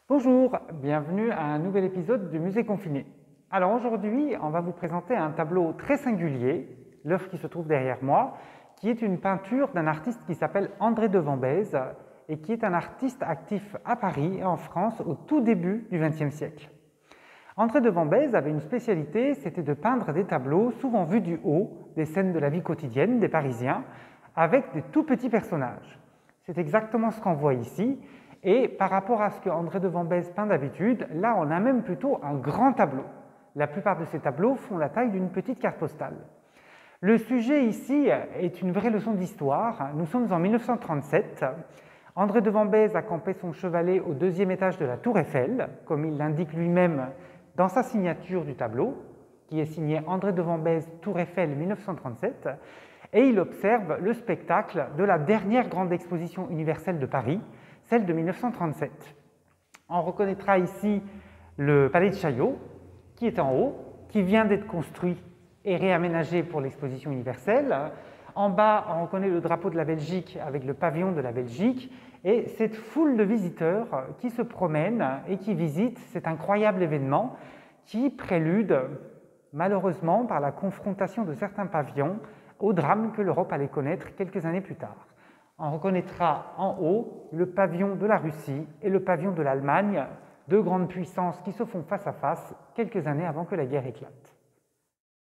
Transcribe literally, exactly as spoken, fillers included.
Bonjour, bienvenue à un nouvel épisode du Musée Confiné. Alors aujourd'hui, on va vous présenter un tableau très singulier, l'œuvre qui se trouve derrière moi, qui est une peinture d'un artiste qui s'appelle André de Vambèze et qui est un artiste actif à Paris et en France au tout début du vingtième siècle. André de Vambèze avait une spécialité, c'était de peindre des tableaux souvent vus du haut, des scènes de la vie quotidienne des Parisiens, avec des tout petits personnages. C'est exactement ce qu'on voit ici. Et par rapport à ce que André de Vambèze peint d'habitude, là on a même plutôt un grand tableau. La plupart de ces tableaux font la taille d'une petite carte postale. Le sujet ici est une vraie leçon d'histoire. Nous sommes en mille neuf cent trente-sept. André de Vambèze a campé son chevalet au deuxième étage de la Tour Eiffel, comme il l'indique lui-même dans sa signature du tableau, qui est signé André de Vambèze, Tour Eiffel mille neuf cent trente-sept, et il observe le spectacle de la dernière grande exposition universelle de Paris, celle de mille neuf cent trente-sept. On reconnaîtra ici le palais de Chaillot, qui est en haut, qui vient d'être construit et réaménagé pour l'exposition universelle. En bas, on reconnaît le drapeau de la Belgique avec le pavillon de la Belgique et cette foule de visiteurs qui se promènent et qui visitent cet incroyable événement qui prélude, malheureusement, par la confrontation de certains pavillons au drame que l'Europe allait connaître quelques années plus tard. On reconnaîtra en haut le pavillon de la Russie et le pavillon de l'Allemagne, deux grandes puissances qui se font face à face quelques années avant que la guerre éclate.